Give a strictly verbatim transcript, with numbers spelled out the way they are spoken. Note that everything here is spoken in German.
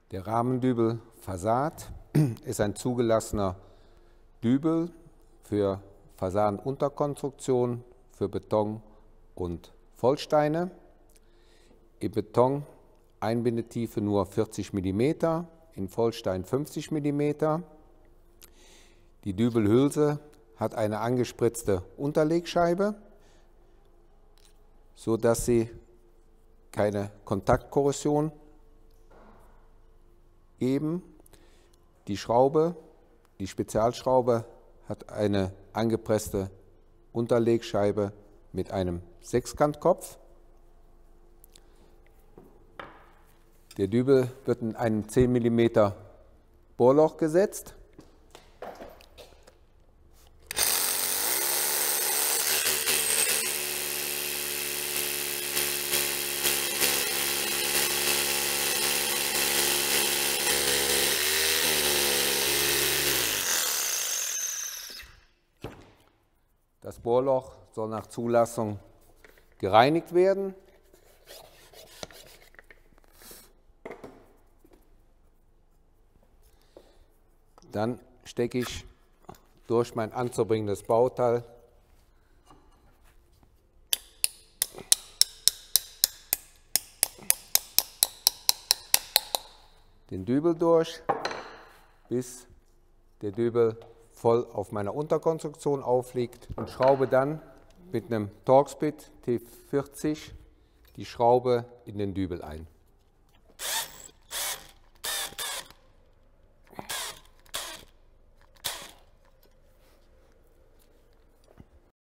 Der Rahmendübel Fasad ist ein zugelassener Dübel für Fassadenunterkonstruktion, für Beton und Vollsteine. Im Beton Einbindetiefe nur vierzig Millimeter, in Vollstein fünfzig Millimeter. Die Dübelhülse hat eine angespritzte Unterlegscheibe, so dass sie keine Kontaktkorrosion geben. Die Schraube, die Spezialschraube, hat eine angepresste Unterlegscheibe mit einem Sechskantkopf. Der Dübel wird in einem zehn Millimeter Bohrloch gesetzt. Das Bohrloch soll nach Zulassung gereinigt werden. Dann stecke ich durch mein anzubringendes Bauteil den Dübel durch, bis der Dübel voll auf meiner Unterkonstruktion aufliegt, und schraube dann mit einem Torx-Bit T vierzig die Schraube in den Dübel ein.